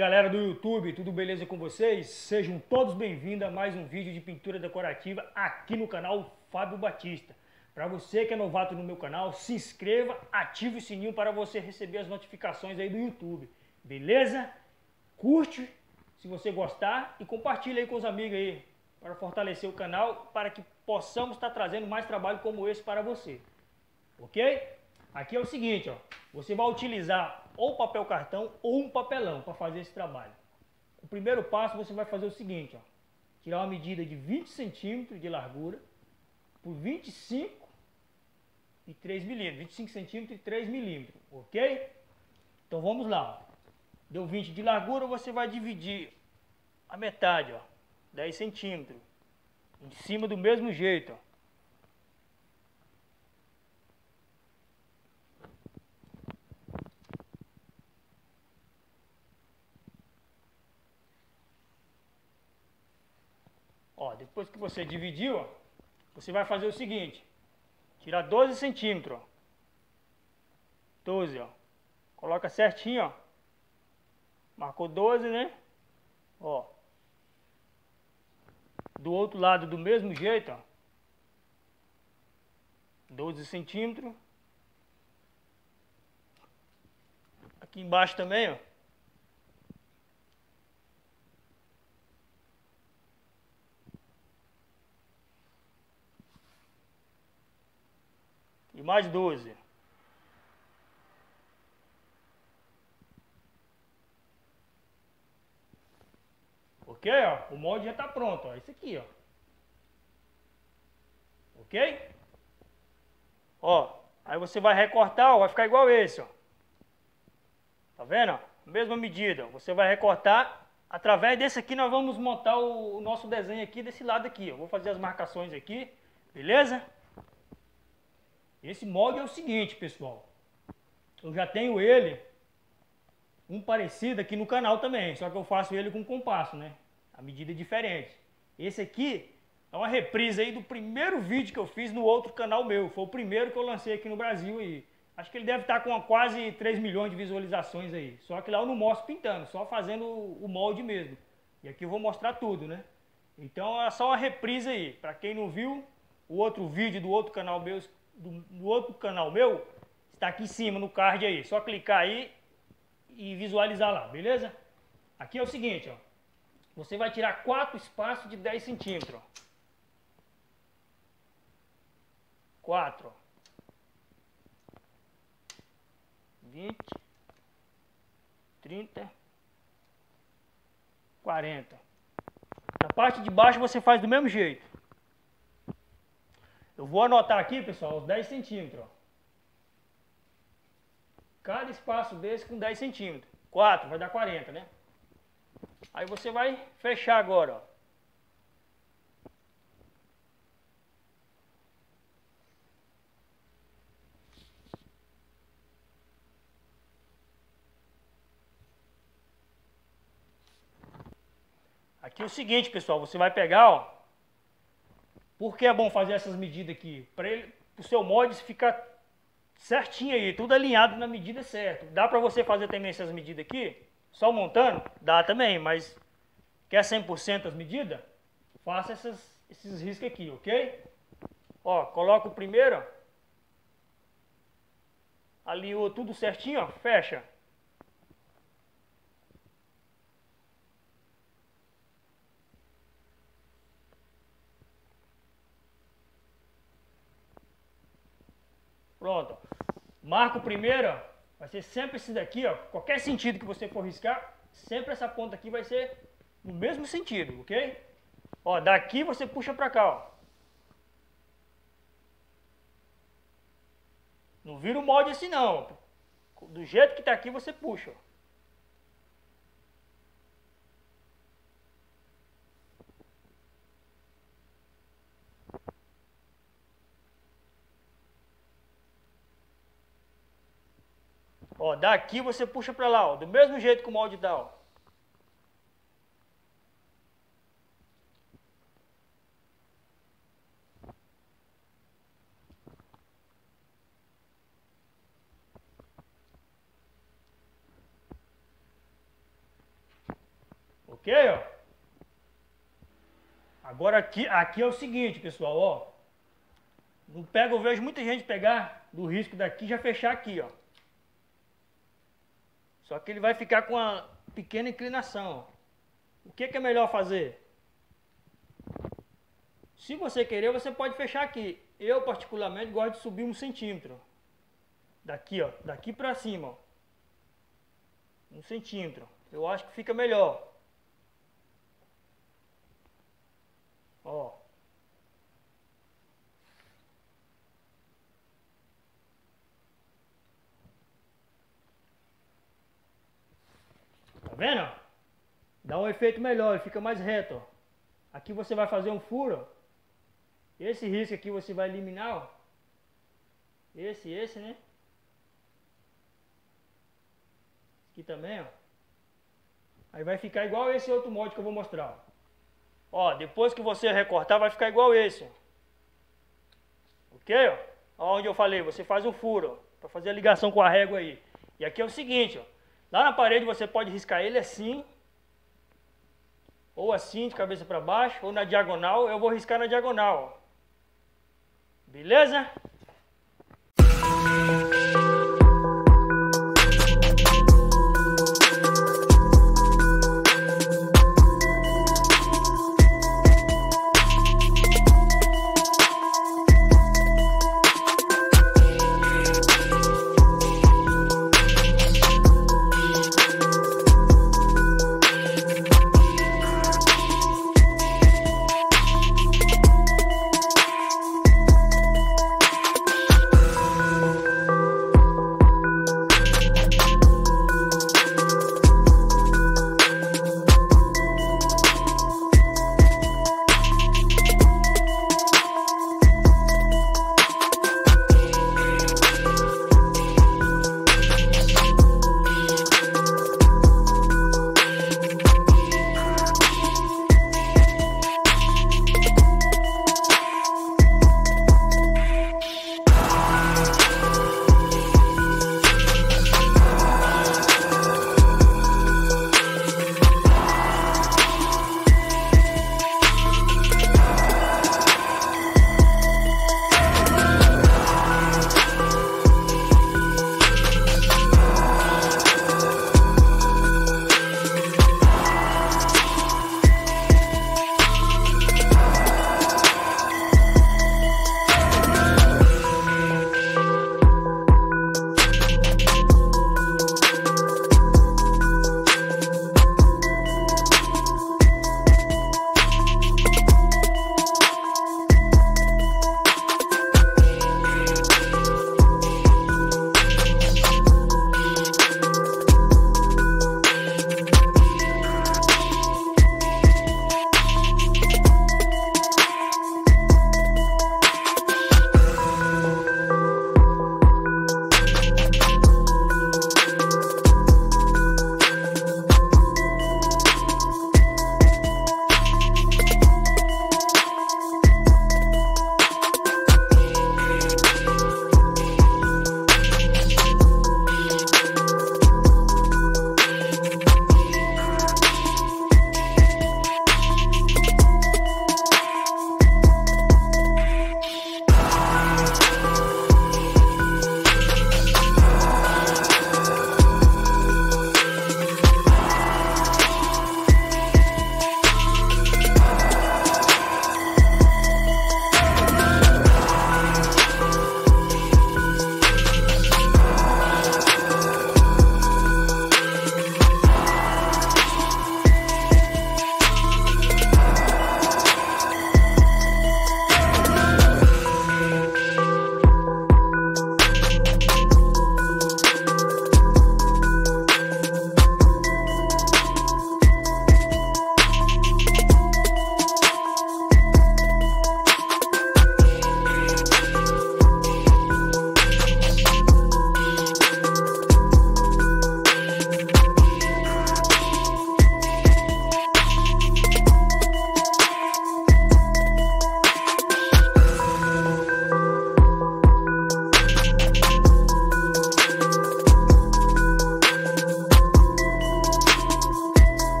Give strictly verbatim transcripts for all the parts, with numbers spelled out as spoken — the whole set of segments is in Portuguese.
galera do YouTube, tudo beleza com vocês? Sejam todos bem-vindos a mais um vídeo de pintura decorativa aqui no canal Fábio Batista. Para você que é novato no meu canal, se inscreva, ative o sininho para você receber as notificações aí do YouTube, beleza? Curte se você gostar e compartilha aí com os amigos aí para fortalecer o canal, para que possamos estar trazendo mais trabalho como esse para você, ok? Aqui é o seguinte, ó, você vai utilizar ou papel cartão ou um papelão para fazer esse trabalho. O primeiro passo você vai fazer o seguinte, ó, tirar uma medida de vinte centímetros de largura por vinte e cinco e três milímetros, vinte e cinco centímetros e três milímetros, ok? Então vamos lá, ó. Deu vinte de largura, você vai dividir a metade, ó, dez centímetros, em cima do mesmo jeito, ó. Ó, depois que você dividiu, ó, você vai fazer o seguinte, tirar doze centímetros, ó, doze, ó, coloca certinho, ó, marcou doze, né, ó, do outro lado do mesmo jeito, ó, doze centímetros, aqui embaixo também, ó, e mais doze. Ok, ó, o molde já está pronto, ó, esse aqui, ó. Ok? Ó, aí você vai recortar, ó, vai ficar igual esse, ó. Tá vendo, ó? Mesma medida, ó, você vai recortar. Através desse aqui nós vamos montar o, o nosso desenho aqui desse lado aqui, ó. Vou fazer as marcações aqui, beleza? Esse molde é o seguinte, pessoal. Eu já tenho ele, um parecido aqui no canal também, só que eu faço ele com compasso, né? A medida é diferente. Esse aqui é uma reprise aí do primeiro vídeo que eu fiz no outro canal meu. Foi o primeiro que eu lancei aqui no Brasil aí. Acho que ele deve estar com quase três milhões de visualizações aí. Só que lá eu não mostro pintando, só fazendo o molde mesmo. E aqui eu vou mostrar tudo, né? Então é só uma reprise aí. Para quem não viu, o outro vídeo do outro canal meu, do, do outro canal meu, está aqui em cima no card aí. Só clicar aí e visualizar lá, beleza? Aqui é o seguinte, ó. Você vai tirar quatro espaços de dez centímetros, ó. quatro, ó. vinte, trinta, quarenta. Na parte de baixo você faz do mesmo jeito. Eu vou anotar aqui, pessoal, os dez centímetros, ó. Cada espaço desse com dez centímetros. quatro vai dar quarenta, né? Aí você vai fechar agora, ó. Aqui é o seguinte, pessoal, você vai pegar, ó. Por que é bom fazer essas medidas aqui? Para ele, o seu molde ficar certinho aí, tudo alinhado na medida certa. Dá para você fazer também essas medidas aqui, só montando? Dá também, mas quer cem por cento as medidas? Faça essas, esses riscos aqui, ok? Ó, coloca o primeiro, ó. Alinhou tudo certinho, ó, fecha. Pronto. Marca o primeiro, ó. Vai ser sempre esse daqui, ó. Qualquer sentido que você for riscar, sempre essa ponta aqui vai ser no mesmo sentido, ok? Ó, daqui você puxa pra cá, ó. Não vira o molde assim não. Do jeito que tá aqui você puxa, ó. Ó, daqui você puxa pra lá, ó. Do mesmo jeito que o molde dá, ó. Ok, ó. Agora aqui, aqui é o seguinte, pessoal, ó. Não pega, eu vejo muita gente pegar do risco daqui e já fechar aqui, ó. Só que ele vai ficar com uma pequena inclinação, ó. O que que é melhor fazer? Se você querer, você pode fechar aqui. Eu, particularmente, gosto de subir um centímetro. Daqui, ó. Daqui pra cima, ó. Um centímetro. Eu acho que fica melhor. Ó. Tá vendo? Dá um efeito melhor, ele fica mais reto, ó. Aqui você vai fazer um furo, ó. Esse risco aqui você vai eliminar, ó. Esse, esse, né? Aqui também, ó. Aí vai ficar igual esse outro molde que eu vou mostrar, ó. Ó, depois que você recortar, vai ficar igual esse, ó. Ok, ó? Ó onde eu falei, você faz um furo, ó, pra fazer a ligação com a régua aí. E aqui é o seguinte, ó. Lá na parede você pode riscar ele assim, ou assim, de cabeça para baixo, ou na diagonal. Eu vou riscar na diagonal, ó. Beleza?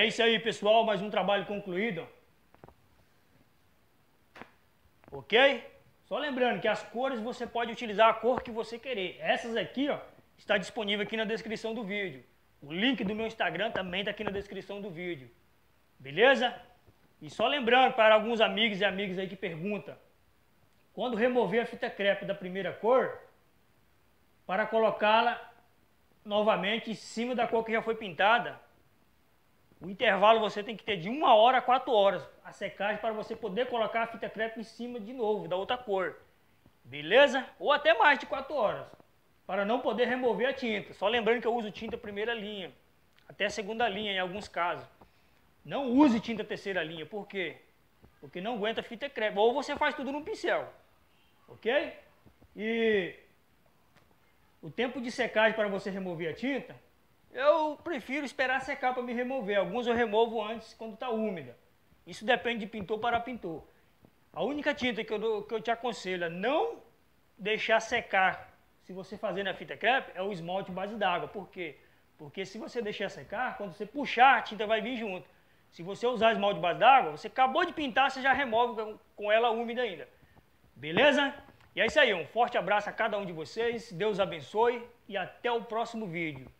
isso aí, pessoal, mais um trabalho concluído. Ok? Só lembrando que as cores você pode utilizar a cor que você querer. Essas aqui, ó, está disponível aqui na descrição do vídeo. O link do meu Instagram também está aqui na descrição do vídeo. Beleza? E só lembrando para alguns amigos e amigas aí que perguntam, quando remover a fita crepe da primeira cor, para colocá-la novamente em cima da cor que já foi pintada, o intervalo você tem que ter de uma hora a quatro horas a secagem para você poder colocar a fita crepe em cima de novo, da outra cor. Beleza? Ou até mais de quatro horas, para não poder remover a tinta. Só lembrando que eu uso tinta primeira linha, até a segunda linha em alguns casos. Não use tinta terceira linha, por quê? Porque não aguenta fita crepe. Ou você faz tudo no pincel, ok? E o tempo de secagem para você remover a tinta, eu prefiro esperar secar para me remover. Alguns eu removo antes quando está úmida. Isso depende de pintor para pintor. A única tinta que eu, dou, que eu te aconselho a não deixar secar, se você fazer na fita crepe, é o esmalte base d'água. Por quê? Porque se você deixar secar, quando você puxar, a tinta vai vir junto. Se você usar esmalte base d'água, você acabou de pintar, você já remove com ela úmida ainda. Beleza? E é isso aí, um forte abraço a cada um de vocês, Deus abençoe e até o próximo vídeo.